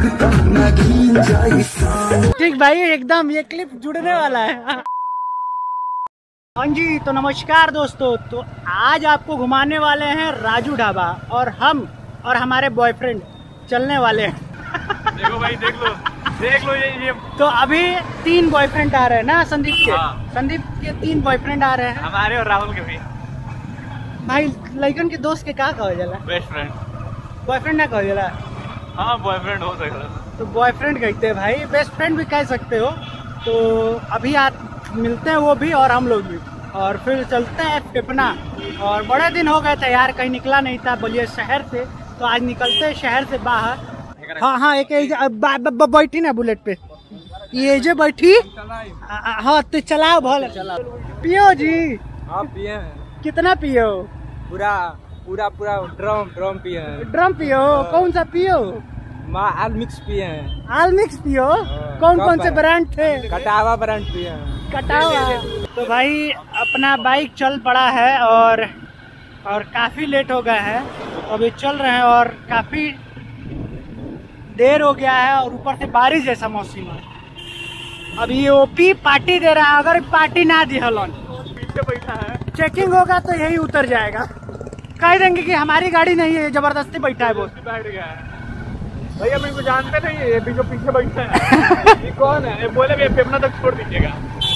ठीक भाई, एकदम ये क्लिप जुड़ने वाला है। हाँ जी, तो नमस्कार दोस्तों। तो आज आपको घुमाने वाले हैं राजू ढाबा, और हम और हमारे बॉयफ्रेंड चलने वाले हैं। देखो भाई, देख लो ये तो अभी 3 बॉयफ्रेंड आ रहे हैं ना संदीप के। हाँ। संदीप के 3 बॉयफ्रेंड आ रहे हैं, हमारे और राहुल के भी। भाई लड़कन के दोस्त के क्या कहो जाला, बेस्ट फ्रेंड। बॉयफ्रेंड ना कहो जाला। हाँ, बॉयफ्रेंड हो सकता है तो बॉयफ्रेंड कहते हैं भाई, बेस्ट फ्रेंड भी कह सकते हो। तो अभी आज मिलते हैं वो भी और हम लोग भी, और फिर चलते हैं पिपना। और बड़े दिन हो गए थे यार, कहीं निकला नहीं था बलिया शहर से, तो आज निकलते हैं शहर से बाहर। हाँ, एक बैठी ना बुलेट पे, ये जो बैठी। हाँ तो चलाओ भले, पियो जी। आप पिए? कितना पियो? पूरा ड्रम पिए। ड्रम पियो? कौन सा पियो? आल मिक्स पिए हैं। आल मिक्स पियो? कौन से ब्रांड थे? कटावा ब्रांड पिए हैं। कटावा। तो भाई अपना बाइक चल पड़ा है, और काफी लेट हो गया है। अभी चल रहे हैं और काफी देर हो गया है, और ऊपर से बारिश जैसा मौसम है। अभी ओपी पार्टी दे रहा है, अगर पार्टी ना दी हलन पीछे बैठा है। चेकिंग होगा तो यही उतर जाएगा। कह देंगे कि हमारी गाड़ी नहीं है, जबरदस्ती बैठा है वो। बैठ गया है भैया, मेरे को जानते नहीं है ये भी जो पीछे बैठा है। ये कौन है? बोले भी पेपना तक छोड़ दीजिएगा।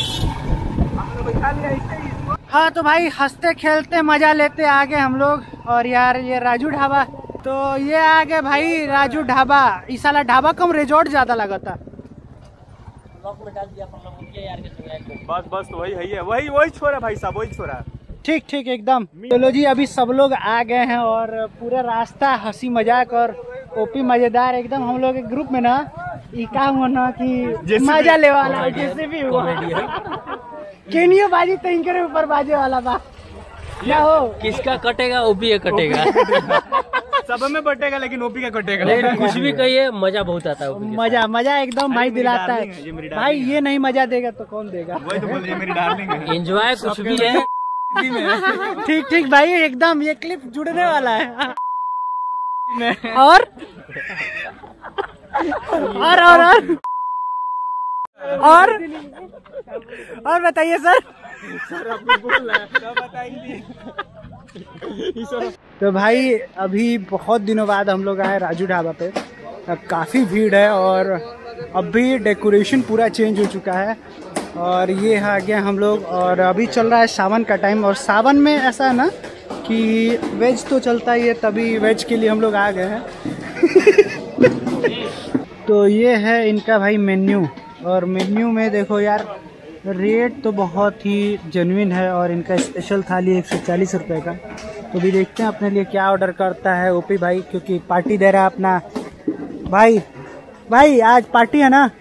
हाँ तो भाई हंसते खेलते मजा लेते आगे हम लोग। और यार ये राजू ढाबा, तो ये आगे भाई राजू ढाबा। इस साला ढाबा कम रिजॉर्ट ज्यादा लगा था। बस वही है, वही छोरा भाई साहब, वही छोरा। ठीक एकदम। चलो जी, अभी सब लोग आ गए हैं, और पूरा रास्ता हंसी मजाक और ओपी मजेदार एकदम। हम लोग एक ग्रुप में ना क्या हुआ ना कि मजा ले वाला जैसे भी हुआ। केनियो बाजी तैंकरे ऊपर बाजे वाला बा क्या हो। किसका कटेगा ओपी का कटेगा। सब में बटेगा, लेकिन ओपी का कटेगा। लेकिन कुछ भी कहिए, मजा बहुत आता है। मजा एकदम भाई दिलाता है भाई। ये नहीं मजा देगा तो कौन देगा? वही तो बोल रही है, मेरी डार्लिंग है। एंजॉय कुछ भी है। ठीक भाई, एकदम ये क्लिप जुड़ने वाला है। और बताइए सर। तो भाई अभी बहुत दिनों बाद हम लोग आए राजू ढाबा पे। काफ़ी भीड़ है, और अभी डेकोरेशन पूरा चेंज हो चुका है। और ये आ गया हम लोग, और अभी चल रहा है सावन का टाइम। और सावन में ऐसा है ना कि वेज तो चलता ही है, तभी वेज के लिए हम लोग आ गए हैं। तो ये है इनका भाई मेन्यू, और मेन्यू में देखो यार, रेट तो बहुत ही जेन्युइन है। और इनका स्पेशल थाली 140 रुपये का। तो भी देखते हैं अपने लिए क्या ऑर्डर करता है ओपी भाई, क्योंकि पार्टी दे रहा है अपना भाई आज पार्टी है ना।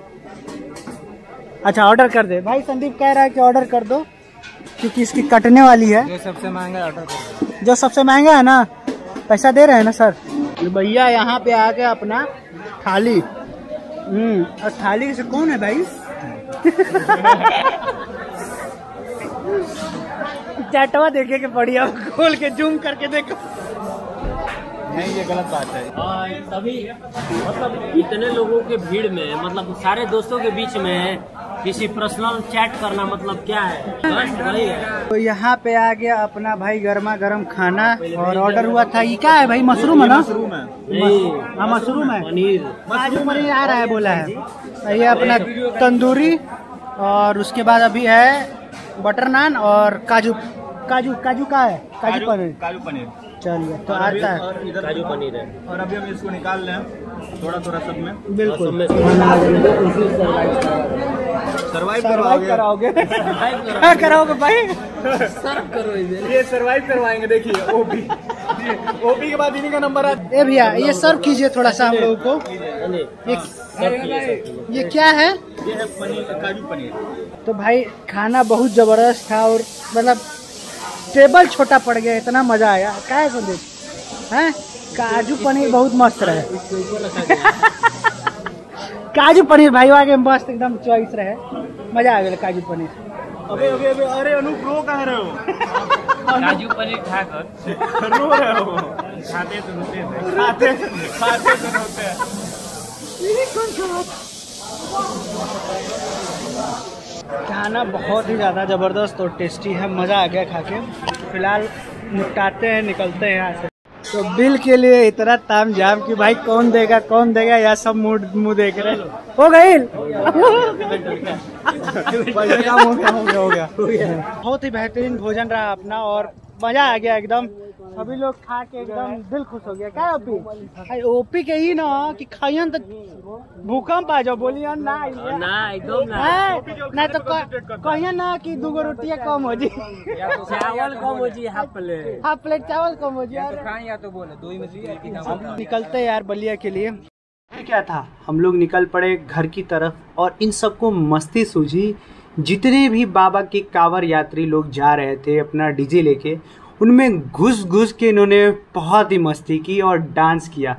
अच्छा ऑर्डर कर दे भाई। संदीप कह रहा है कि ऑर्डर कर दो, क्योंकि इसकी कटने वाली है। जो सबसे महंगा ऑर्डर कर दो। जो सबसे महंगा है ना, पैसा दे रहे हैं ना सर। भैया यहाँ पे आ गया अपना थाली। और थाली से कौन है भाई? चाटवा देखे के बढ़िया, खोल के जूम करके देखो। नहीं, ये गलत बात है। तभी मतलब इतने लोगों के भीड़ में, मतलब सारे दोस्तों के बीच में किसी पर्सनल चैट करना मतलब क्या है? बस वही है। तो यहाँ पे आ गया अपना भाई गर्मा गर्म खाना, और ऑर्डर हुआ था। ये क्या है भाई? मशरूम है ना? मशरूम है। हाँ मशरूम है। पनीर आ रहा है बोला है। ये अपना तंदूरी, और उसके बाद अभी है बटर नान और काजू का है काजू पनीर। चलिए तो आता है काजू पनीर है। और अभी हम इसको निकाल रहे हैं थोड़ा सब में। बिल्कुल सर्वाइव कराओगे। क्या कराओगे भाई? सर्व करो इधर। ये सर्वाइव करवाएंगे। देखिए ओपी के बाद इन्हीं का नंबर आता है। भैया ये सर्व कीजिए थोड़ा सा हम लोगों को। ये क्या है? ये है पनीर, काजू पनीर। तो भाई खाना बहुत जबरदस्त था, और मतलब टेबल छोटा पड़ गया, इतना मजा आया। क्या है संदीप? हैं काजू पनीर बहुत मस्त रहे। काजू पनीर भाई आगे मस्त एकदम चॉइस रहे, मजा आ गया काजू पनीर। अबे अरे अनूप रो कहाँ रहे हो? काजू पनीर खाकर रो रहे हो? खाते सुनते हैं। खाना बहुत ही ज़्यादा ज़बरदस्त और टेस्टी है, मज़ा आ गया खा के। फिलहाल निपटाते हैं, निकलते हैं यहाँ से। तो बिल के लिए इतना ताम झाम कि भाई कौन देगा या सब मुंह देख रहे हैं। हो गई हो गया। बहुत ही बेहतरीन भोजन रहा अपना और मजा आ गया एकदम। सभी लोग खा के एकदम दिल खुश हो गया। क्या ओपी ओपी के ही ना कि खाइयन तो भूकंप आ जाओ, बोलिए ना एकदम ना तो कहिए ना कि 2 रोटियां कम हो जी, चावल कम हो जी, हाफ प्लेट चावल कम हो जी। या तो बोले 2 ही मछली। निकलते यार बलिया के लिए। क्या था, हम लोग निकल पड़े घर की तरफ और इन सबको मस्ती सूझी। जितने भी बाबा के कांवड़ यात्री लोग जा रहे थे अपना डीजे लेके, उनमें घुस के इन्होंने बहुत ही मस्ती की और डांस किया।